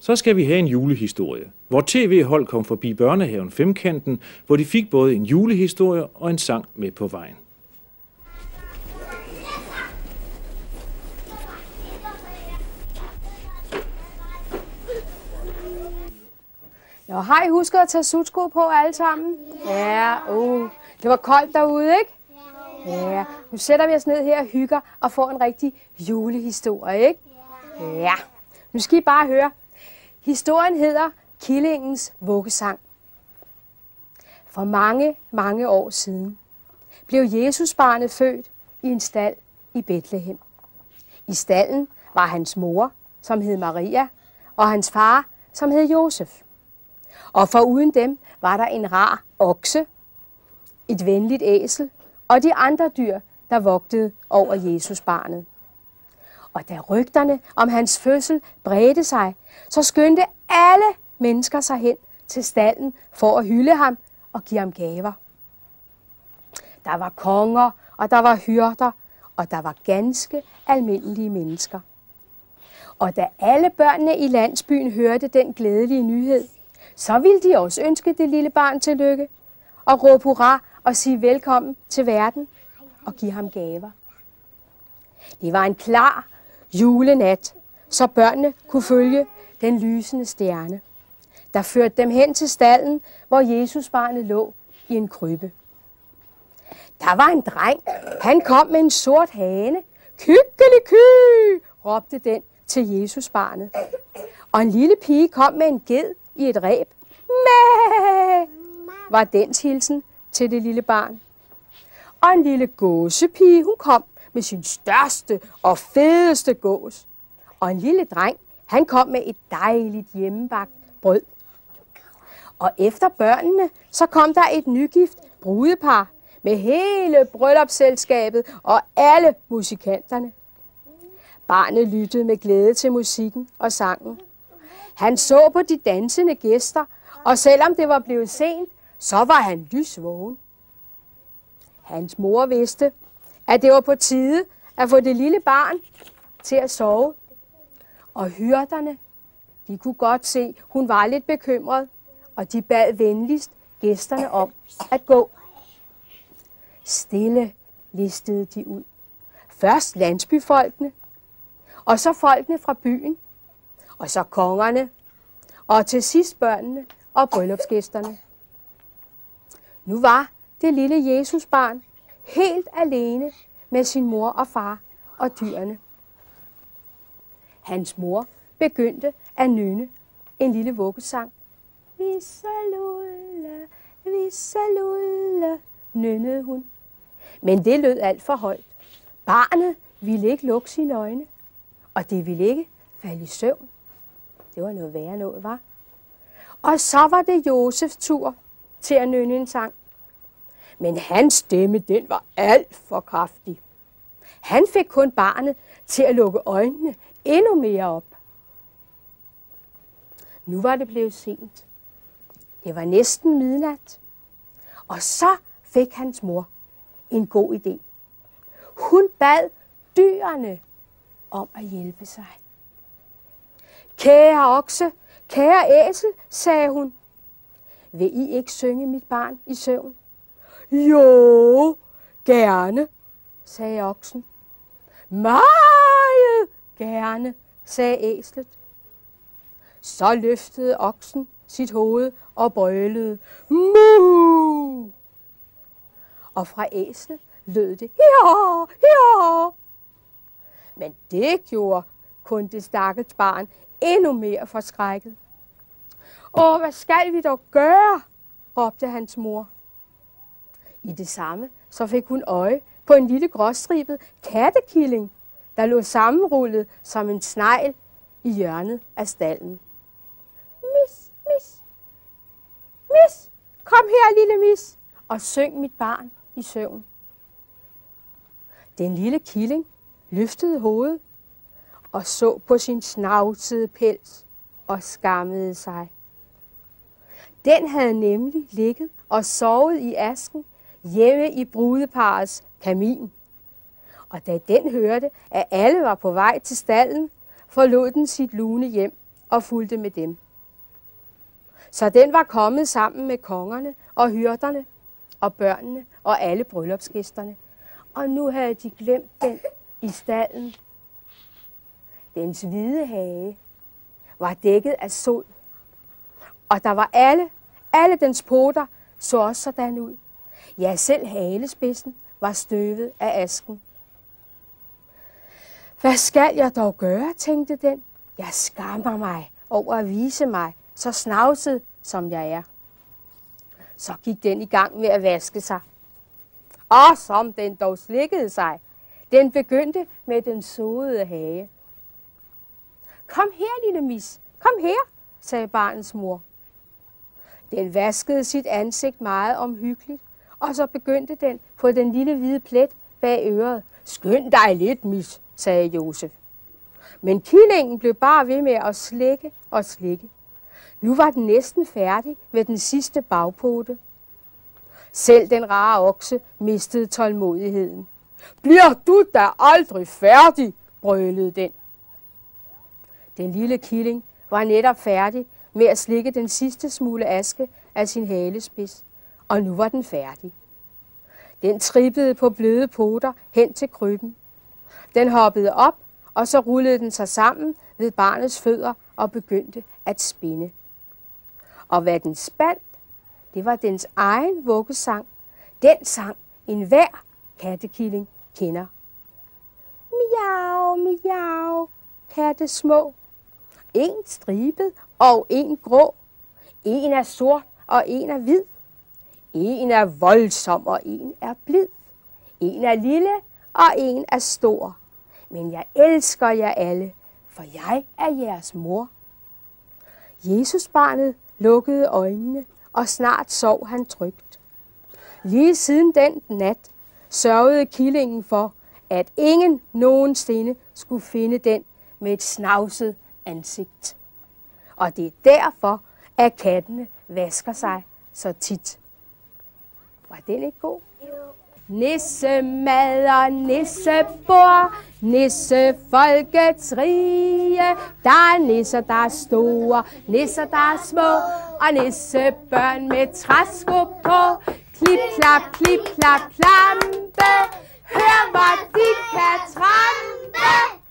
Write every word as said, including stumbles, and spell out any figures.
så skal vi have en julehistorie. Hvor tv-hold kom forbi børnehaven Femkanten, hvor de fik både en julehistorie og en sang med på vejen. Nå, har I husket at tage sutsko på alle sammen? Ja, uh, det var koldt derude, ikke? Ja, nu sætter vi os ned her og hygger og får en rigtig julehistorie, ikke? Ja, nu skal I bare høre. Historien hedder Killingens vuggesang. For mange, mange år siden blev Jesusbarnet født i en stald i Betlehem. I stallen var hans mor, som hed Maria, og hans far, som hed Josef. Og foruden dem var der en rar okse, et venligt æsel og de andre dyr, der vogtede over Jesusbarnet. Og da rygterne om hans fødsel bredte sig, så skyndte alle mennesker sig hen til stalden for at hylde ham og give ham gaver. Der var konger, og der var hyrder, og der var ganske almindelige mennesker. Og da alle børnene i landsbyen hørte den glædelige nyhed, så ville de også ønske det lille barn tillykke og råbe hurra og sige velkommen til verden og give ham gaver. Det var en klar julenat, så børnene kunne følge den lysende stjerne, der førte dem hen til stallen, hvor Jesusbarnet lå i en krybbe. Der var en dreng. Han kom med en sort hane. Kykkeliky, råbte den til Jesusbarnet. Og en lille pige kom med en ged i et reb. Mæh, var dens hilsen til det lille barn. Og en lille gåsepige, hun kom med sin største og fedeste gås. Og en lille dreng, han kom med et dejligt hjemmebagt brød. Og efter børnene, så kom der et nygift brudepar med hele bryllupsselskabet og alle musikanterne. Barnet lyttede med glæde til musikken og sangen. Han så på de dansende gæster, og selvom det var blevet sent, så var han lysvågen. Hans mor vidste, at det var på tide at få det lille barn til at sove. Og hyrderne, de kunne godt se, at hun var lidt bekymret, og de bad venligst gæsterne om at gå. Stille listede de ud. Først landsbyfolkene, og så folkene fra byen, og så kongerne, og til sidst børnene og bryllupsgæsterne. Nu var det lille Jesusbarn helt alene med sin mor og far og dyrene. Hans mor begyndte at nynne en lille vuggesang. Vissalulla, vissalulla, nynnede hun. Men det lød alt for højt. Barnet ville ikke lukke sine øjne, og det ville ikke falde i søvn. Det var noget værre noget, var. Og så var det Josefs tur til at nynne en sang. Men hans stemme, den var alt for kraftig. Han fik kun barnet til at lukke øjnene endnu mere op. Nu var det blevet sent. Det var næsten midnat. Og så fik hans mor en god idé. Hun bad dyrene om at hjælpe sig. Kære okse, kære æsel, sagde hun. Vil I ikke synge mit barn i søvn? Jo, gerne, sagde oksen. Meget gerne, sagde æslet. Så løftede oksen sit hoved og brølede. Mu! Og fra æslet lød det. Ja, ja. Men det gjorde kun det stakkels barn endnu mere forskrækket. Åh, hvad skal vi dog gøre? Råbte hans mor. I det samme så fik hun øje på en lille gråstribet kattekilling, der lå sammenrullet som en snegl i hjørnet af stallen. Mis, mis, mis, kom her, lille mis, og syng mit barn i søvn. Den lille killing løftede hovedet og så på sin snavsede pels og skammede sig. Den havde nemlig ligget og sovet i asken hjemme i brudeparets kamin. Og da den hørte, at alle var på vej til stallen, forlod den sit lune hjem og fulgte med dem. Så den var kommet sammen med kongerne og hyrderne og børnene og alle bryllupsgæsterne. Og nu havde de glemt den i stalden. Dens hvide hage var dækket af sod, og der var alle, alle dens poter så også sådan ud. Ja, selv halespidsen var støvet af asken. Hvad skal jeg dog gøre, tænkte den. Jeg skammer mig over at vise mig, så snavset som jeg er. Så gik den i gang med at vaske sig. Og som den dog slikkede sig. Den begyndte med den sodede hage. Kom her, lille mis. Kom her, sagde barnets mor. Den vaskede sit ansigt meget omhyggeligt, og så begyndte den på den lille hvide plet bag øret. Skynd dig lidt, mis, sagde Josef. Men killingen blev bare ved med at slikke og slikke. Nu var den næsten færdig ved den sidste bagpote. Selv den rare okse mistede tålmodigheden. Bliver du da aldrig færdig, brølede den. Den lille killing var netop færdig med at slikke den sidste smule aske af sin halespids, og nu var den færdig. Den trippede på bløde poter hen til krybben. Den hoppede op, og så rullede den sig sammen ved barnets fødder og begyndte at spinde. Og hvad den spandt, det var dens egen vuggesang. Den sang enhver kattekilling kender. Miau, miau, katte små. En stribet og en grå. En er sort og en er hvid. En er voldsom og en er blid. En er lille og en er stor. Men jeg elsker jer alle, for jeg er jeres mor. Jesusbarnet lukkede øjnene, og snart sov han trygt. Lige siden den nat sørgede killingen for, at ingen nogensinde skulle finde den med et snavset ansigt. Og det er derfor, at kattene vasker sig så tit. Var den ikke god? Nissemad og nissebord, nissefolkets rige. Der er nisser, der er store, nisser, der er små, og nissebørn med træsko på. Klip, klap, klip, klap, klampe, hør hvor de kan trampe.